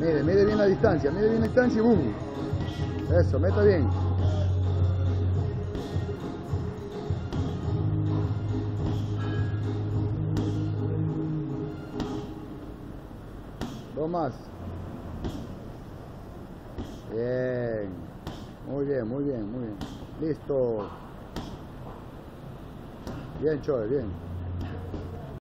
Mide bien la distancia, y boom. Eso, meta bien. Dos más. Bien. Muy bien, muy bien, muy bien. Listo. Bien, Choy, bien.